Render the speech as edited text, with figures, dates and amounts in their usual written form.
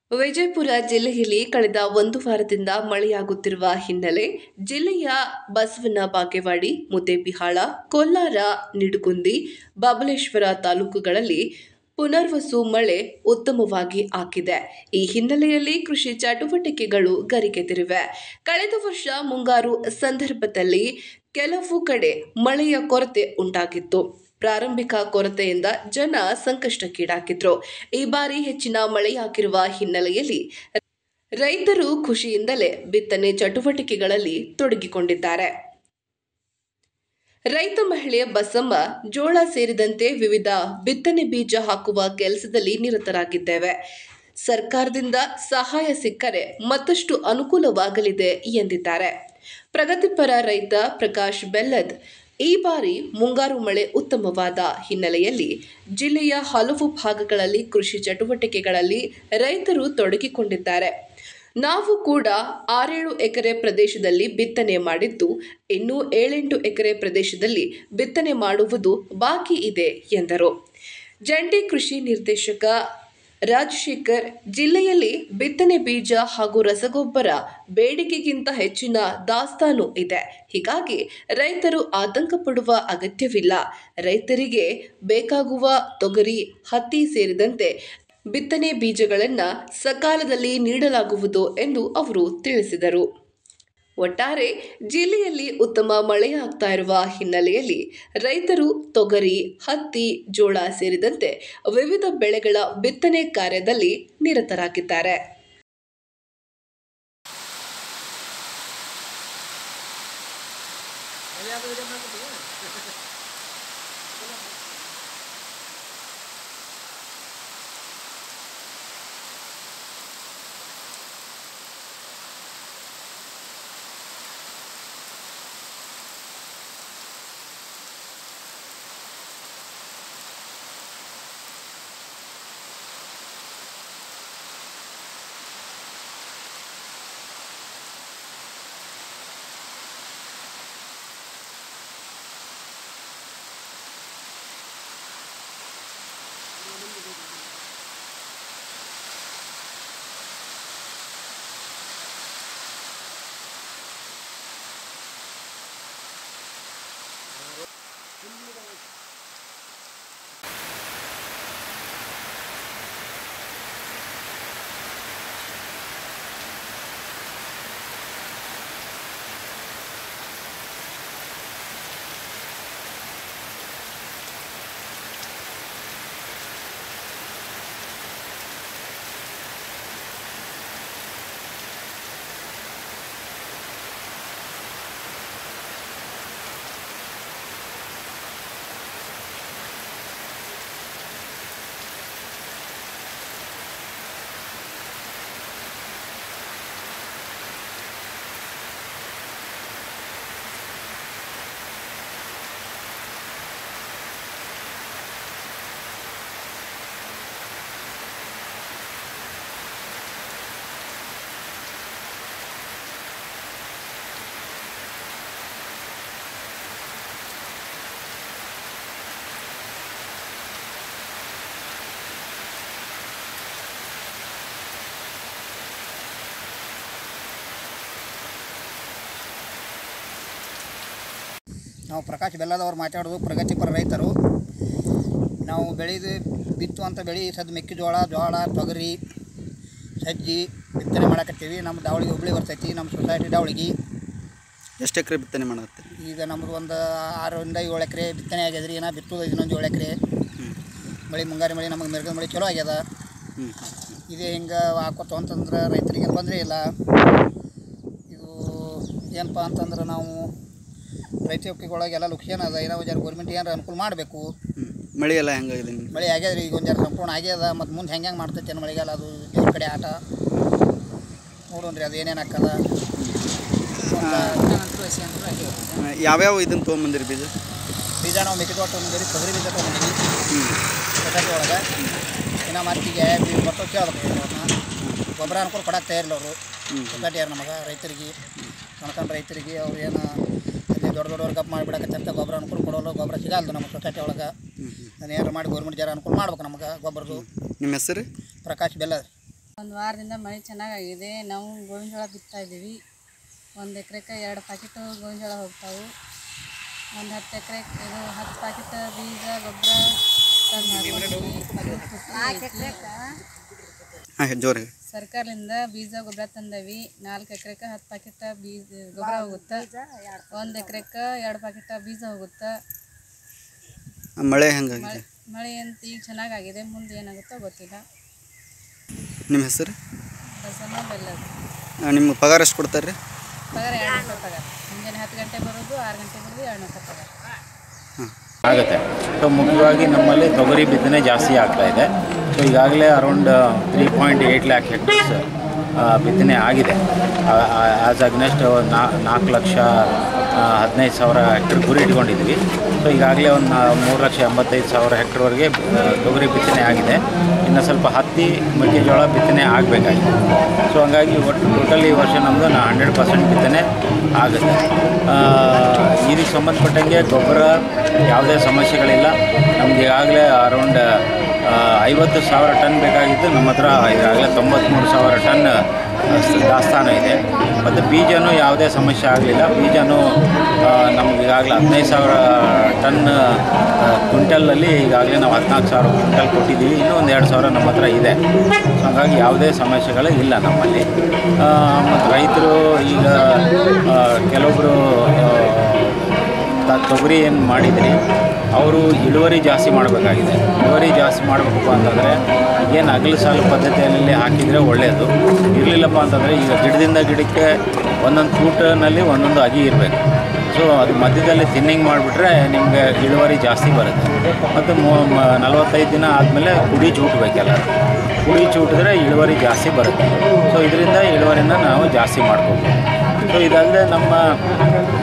ವಿಜಯಪುರ ಜಿಲ್ಲೆಯಲ್ಲಿ ಕಳೆದ ಒಂದು ವಾರದಿಂದ ಮಳೆಯಾಗುತ್ತಿರುವ ಹಿನ್ನೆಲೆ ಜಿಲ್ಲೆಯ ಬಸವನ ಬಾಗೇವಾಡಿ, ಮುದ್ದೇಬಿಹಾಳ, ಕೊಲ್ಲಾರ, ನಿಡಗುಂದಿ, ಬಬಲೇಶ್ವರ ತಾಲೂಕುಗಳಲ್ಲಿ ಪುನರ್ವಸು ಮಳೆ ಉತ್ತಮವಾಗಿ ಆಗಿದೆ. ಈ ಹಿನ್ನೆಲೆಯಲ್ಲಿ ಕೃಷಿ ಚಟುವಟಿಕೆಗಳು ಗರಿಗೆದರಿವೆ. ಕಳೆದ ವರ್ಷ ಮುಂಗಾರು ಸಂದರ್ಭದಲ್ಲಿ ಕೆಲವು ಕಡೆ ಮಳೆಯ ಕೊರತೆ ಉಂಟಾಗಿತ್ತು. ಪ್ರಾರಂಭಿಕ ಕೊರತೆಯಿಂದ ಜನ ಸಂಕಷ್ಟಕ್ಕೀಡಾಗಿದ್ರು. ಈ ಬಾರಿ ಹೆಚ್ಚಿನ ಮಳೆಯಾಗಿರುವ ಹಿನ್ನೆಲೆಯಲ್ಲಿ ರೈತರು ಖುಷಿಯಿಂದಲೇ ಬಿತ್ತನೆ ಚಟುವಟಿಕೆಗಳಲ್ಲಿ ತೊಡಗಿಕೊಂಡಿದ್ದಾರೆ. ರೈತ ಮಹಿಳೆ ಬಸಮ್ಮ ಜೋಳ ಸೇರಿದಂತೆ ವಿವಿಧ ಬಿತ್ತನೆ ಬೀಜ ಹಾಕುವ ಕೆಲಸದಲ್ಲಿ ನಿರತರಾಗಿದ್ದೇವೆ. ಸರ್ಕಾರದಿಂದ ಸಹಾಯ ಸಿಕ್ಕರೆ ಮತ್ತಷ್ಟು ಅನುಕೂಲವಾಗಲಿದೆ ಎಂದಿದ್ದಾರೆ. ಪ್ರಗತಿಪರ ರೈತ ಪ್ರಕಾಶ್ ಬೆಲ್ಲದ್ ಈ ಬಾರಿ ಮುಂಗಾರು ಮಳೆ ಉತ್ತಮವಾದ ಹಿನ್ನೆಲೆಯಲ್ಲಿ ಜಿಲ್ಲೆಯ ಹಲವು ಭಾಗಗಳಲ್ಲಿ ಕೃಷಿ ಚಟುವಟಿಕೆಗಳಲ್ಲಿ ರೈತರು ತೊಡಗಿಕೊಂಡಿದ್ದಾರೆ. ನಾವು ಕೂಡ 6-7 ಎಕರೆ ಪ್ರದೇಶದಲ್ಲಿ ಬಿತ್ತನೆ ಮಾಡಿದ್ದು, ಇನ್ನು 7-8 ಎಕರೆ ಪ್ರದೇಶದಲ್ಲಿ ಬಿತ್ತನೆ ಮಾಡುವುದು ಬಾಕಿ ಇದೆ ಎಂದರು. ಜಂಟಿ ಕೃಷಿ ನಿರ್ದೇಶಕ ರಾಜಶೇಖರ್, ಜಿಲ್ಲೆಯಲ್ಲಿ ಬಿತ್ತನೆ ಬೀಜ ಹಾಗೂ ರಸಗೊಬ್ಬರ ಬೇಡಿಕೆಗಿಂತ ಹೆಚ್ಚಿನ ದಾಸ್ತಾನು ಇದೆ. ಹೀಗಾಗಿ ರೈತರು ಆತಂಕ ಪಡುವ ಅಗತ್ಯವಿಲ್ಲ. ರೈತರಿಗೆ ಬೇಕಾಗುವ ತೊಗರಿ, ಹತ್ತಿ ಸೇರಿದಂತೆ ಬಿತ್ತನೆ ಬೀಜಗಳನ್ನು ಸಕಾಲದಲ್ಲಿ ನೀಡಲಾಗುವುದು ಎಂದು ಅವರು ತಿಳಿಸಿದರು. ಒಟ್ಟಾರೆ ಜಿಲ್ಲೆಯಲ್ಲಿ ಉತ್ತಮ ಮಳೆಯಾಗ್ತಾ ಇರುವ ಹಿನ್ನೆಲೆಯಲ್ಲಿ ರೈತರು ತೊಗರಿ, ಹತ್ತಿ, ಜೋಳ ಸೇರಿದಂತೆ ವಿವಿಧ ಬೆಳೆಗಳ ಬಿತ್ತನೆ ಕಾರ್ಯದಲ್ಲಿ ನಿರತರಾಗಿದ್ದಾರೆ. ನಾವು ಪ್ರಕಾಶ್ ಬೆಲ್ಲದವ್ರು ಮಾತಾಡೋದು ಪ್ರಗತಿಪರ ರೈತರು. ನಾವು ಬಿತ್ತುವಂಥ ಬೆಳೆ ಮೆಕ್ಕೆಜೋಳ, ತೊಗರಿ, ಸಜ್ಜಿ ಬಿತ್ತನೆ ಮಾಡಕತ್ತೀವಿ. ನಮ್ಮ ದಾವಳಿಗೆ ಹುಬ್ಳಿ ಬರ್ತೈತಿ. ನಮ್ಮ ಸೊಸೈಟಿ ದಾವಳಿಗೆ ಎಷ್ಟು ಎಕರೆ ಬಿತ್ತನೆ ಮಾಡತ್ತೆ? ಈಗ ನಮ್ಮದು ಒಂದು 6-7 ಎಕರೆ ಬಿತ್ತನೆ ಆಗ್ಯದ್ರಿ. ಏನೋ ಬಿತ್ತೋದು ಇನ್ನೊಂದು 7 ಎಕರೆ. ಮುಂಗಾರಿ ಮಳೆ ನಮಗೆ ಮಿರ್ಗದ ಮಳೆ ಚಲೋ ಆಗ್ಯದ. ಇದೇ ಹಿಂಗೆ ಹಾಕೋತ ಅಂತಂದ್ರೆ ರೈತರಿಗೆ ತೊಂದರೆ ಇಲ್ಲ. ಇದು ಏನಪ್ಪ ಅಂತಂದ್ರೆ ನಾವು ರೈತರಿಗೊಳಗೆಲ್ಲ ಲುಕ್ಷೇನ್ ಅದ. ಏನೋ ಜರ ಗೌರ್ಮೆಂಟ್ ಏನಾರ ಅನುಕೂಲ ಮಾಡಬೇಕು. ಮಳೆ ಎಲ್ಲ ಹೆಂಗಾಗಿದೆ? ಮಳೆ ಆಗ್ಯದ್ರಿ. ಈಗ ಒಂದು ಜರ ಸಂಪೂರ್ಣ ಆಗ್ಯದ. ಮತ್ತು ಮುಂದೆ ಹೆಂಗೆ ಮಾಡ್ತೈತೆ ಅನ್ನೋ ಮಳೆಗಾಲ ಅದು ದೇವ್ರ ಕಡೆ ಆಟ ನೋಡೋಣ್ರಿ. ಅದು ಏನೇನು ಹಾಕದ. ಯಾವ್ಯಾವ ಇದನ್ನು ತೊಗೊಂಬಂದಿರಿ ಬೀಜ? ನಾವು ಮೆಕ್ಕೆಜೋಳ ತೊಗೊಂಡಿರಿ, ತೊಗರಿ ಬೀಜ ತೊಗೊಂಡಿರಿ ಸೊಸೈಟಿ ಒಳಗೆ. ಇನ್ನು ಮತ್ತಿಗೆ ಬರ್ತವೆ ಕೇಳಬೇಕು. ಗೊಬ್ಬರ ಅನುಕೂಲ ಕೊಡಕ್ಕೆ ತಯಾರಿಲ್ಲ ಅವರು ಸೊಸೈಟಿ ಯಾರು ನಮಗೆ ರೈತರಿಗೆ ಸಣ್ಣ ರೈತರಿಗೆ. ಅವ್ರು ಏನು ಅಲ್ಲಿ ದೊಡ್ಡವ್ರು ಕಪ್ ಮಾಡಿಬಿಡಕತ್ತಂತ ಗೊಬ್ಬರ ಅನುಕೂಲ ಕೊಡೋಲ್ಲ. ಗೊಬ್ಬರ ಸಿಗಲ್ದು ನಮ್ಮ ಸೊಸೈಟಿ ಒಳಗೆ. ನಾನು ಏನಾರು ಮಾಡಿ ಗೌರ್ಮೆಂಟ್ ಜರ ಅನುಕೂಲ ಮಾಡ್ಬೇಕು ನಮಗೆ ಗೊಬ್ಬರದು. ನಿಮ್ಮ ಹೆಸರು? ಪ್ರಕಾಶ್ ಬೆಲ್ಲದ್. ಒಂದು ವಾರದಿಂದ ಮಳೆ ಚೆನ್ನಾಗಾಗಿದೆ. ನಾವು ಗೋವಿನ ಜೋಳ ಬಿತ್ತಾ ಇದ್ದೀವಿ. 1 ಎಕರೆಗೆ 2 ಪ್ಯಾಕೆಟ್ ಗೋವಿನ ಜೋಳ ಹೋಗ್ತಾವೆ. ಒಂದು 10 ಎಕರೆಗೆ 10 ಪ್ಯಾಕೆಟ್ ಬೀಜ ಗೊಬ್ಬರ ಜೋರಿ ಸರ್ಕಾರದಿಂದ ಬೀಜ ಗೊಬ್ಬರ ತಂದವಿ. 4 ಎಕರೆಗೆ 10 ಪ್ಯಾಕೆಟ್ ಬೀಜ ಗೊಬ್ಬರ ಹೋಗುತ್ತೆ. 1 ಎಕರೆಗೆ 2 ಪ್ಯಾಕೆಟ್ ಬೀಜ ಹೋಗುತ್ತೆ. ಮಳೆ ಹೆಂಗಾಗಿದೆ? ಮಳೆ ಅಂತ ಈಗ ಚೆನ್ನಾಗಾಗಿದೆ. ಮುಂದೆ ಏನಾಗುತ್ತೋ ಗೊತ್ತಿಲ್ಲ. ನಿಮ್ಮ ಹೆಸರು? ಬಸಮ್ಮ ಬೆಲ್ಲದು. ನಿಮ್ಗೆ ಪಗಾರ ಎಷ್ಟು ಕೊಡ್ತಾರೆ ರೀ? ಪಗಾರ 200 ರೂಪಾಯಿ ಪಗಾರ. ಮುಂಜಾನೆ 10 ಗಂಟೆ ಬರೋದು, 6 ಗಂಟೆ ಬರೋದು, 200 ರೂಪಾಯಿ ಪಗಾರ ಆಗುತ್ತೆ. ಸೊ ಮುಖ್ಯವಾಗಿ ನಮ್ಮಲ್ಲಿ ತೊಗರಿ ಬಿತ್ತನೆ ಜಾಸ್ತಿ ಆಗ್ತಾಯಿದೆ. ಸೊ ಈಗಾಗಲೇ ಅರೌಂಡ್ 3.8 ಲ್ಯಾಕ್ ಹೆಕ್ಟರ್ಸ್ ಬಿತ್ತನೆ ಆಗಿದೆ. ಆ್ಯಸ್ ಅಗ್ನೆಸ್ಟ್ 4,15,000 ಹೆಕ್ಟರ್ ಗುರಿ ಇಟ್ಕೊಂಡಿದ್ವಿ. ಸೊ ಈಗಾಗಲೇ ಒಂದು 3,85,000 ಹೆಕ್ಟರ್ವರೆಗೆ ತೊಗರಿ ಬಿತ್ತನೆ ಆಗಿದೆ. ಇನ್ನು ಸ್ವಲ್ಪ ಹತ್ತಿ ಮೆಕ್ಕೆಜೋಳ ಬಿತ್ತನೆ ಆಗಬೇಕಾಗಿದೆ. ಸೊ ಹಂಗಾಗಿ ಒಟ್ಟು ಟೋಟಲ್ ಈ ವರ್ಷ ನಮ್ಮದು 100% ಬಿತ್ತನೆ ಆಗುತ್ತೆ. ಇದಕ್ಕೆ ಸಂಬಂಧಪಟ್ಟಂಗೆ ಗೊಬ್ಬರ ಯಾವುದೇ ಸಮಸ್ಯೆಗಳಿಲ್ಲ. ನಮ್ಗೆ ಈಗಾಗಲೇ ಅರೌಂಡ್ 50,000 ಟನ್ ಬೇಕಾಗಿತ್ತು. ನಮ್ಮ ಹತ್ರ ಈಗಾಗಲೇ 93,000 ಟನ್ ದಾಸ್ತಾನು ಇದೆ. ಮತ್ತು ಬೀಜನೂ ಯಾವುದೇ ಸಮಸ್ಯೆ ಆಗಲಿಲ್ಲ. ಬೀಜನೂ ನಮ್ಗೆ ಈಗಾಗಲೇ 15,000 ಟನ್ ಕ್ವಿಂಟಲಲ್ಲಿ ಈಗಾಗಲೇ ನಾವು 14,000 ಕ್ವಿಂಟಲ್ ಕೊಟ್ಟಿದ್ದೀವಿ. ಇನ್ನೂ ಒಂದು 2,000 ನಮ್ಮ ಹತ್ರ ಇದೆ. ಹಾಗಾಗಿ ಯಾವುದೇ ಸಮಸ್ಯೆಗಳು ಇಲ್ಲ ನಮ್ಮಲ್ಲಿ. ಮತ್ತು ರೈತರು ಈಗ ಕೆಲವೊಬ್ಬರು ತೊಗರಿ ಏನು ಮಾಡಿದ್ರಿ ಅವರು ಇಳುವರಿ ಜಾಸ್ತಿ ಮಾಡಬೇಕಾಗಿದೆ. ಇಳುವರಿ ಜಾಸ್ತಿ ಮಾಡಬೇಕಪ್ಪ ಅಂತಂದರೆ ಏನು ಅಗಲು ಸಾಲು ಪದ್ಧತಿಯಲ್ಲಿ ಹಾಕಿದರೆ ಒಳ್ಳೆಯದು. ಇರಲಿಲ್ಲಪ್ಪ ಅಂತಂದರೆ ಈಗ ಗಿಡದಿಂದ ಗಿಡಕ್ಕೆ ಒಂದೊಂದು ಫೂಟ್ನಲ್ಲಿ ಒಂದೊಂದು ಅಗಿ ಇರಬೇಕು. ಸೊ ಅದು ಮಧ್ಯದಲ್ಲಿ ಥಿನ್ನಿಂಗ್ ಮಾಡಿಬಿಟ್ರೆ ನಿಮಗೆ ಇಳುವರಿ ಜಾಸ್ತಿ ಬರುತ್ತೆ. ಮತ್ತು 45 ದಿನ ಆದಮೇಲೆ ಕುಡಿ ಚೂಟಬೇಕೆಲ್ಲ. ಕುಡಿ ಚೂಟಿದ್ರೆ ಇಳುವರಿ ಜಾಸ್ತಿ ಬರುತ್ತೆ. ಸೊ ಇದರಿಂದ ಇಳುವರಿನ ನಾವು ಜಾಸ್ತಿ ಮಾಡ್ಕೋಬೋದು. ಸೊ ಇದಲ್ಲದೆ ನಮ್ಮ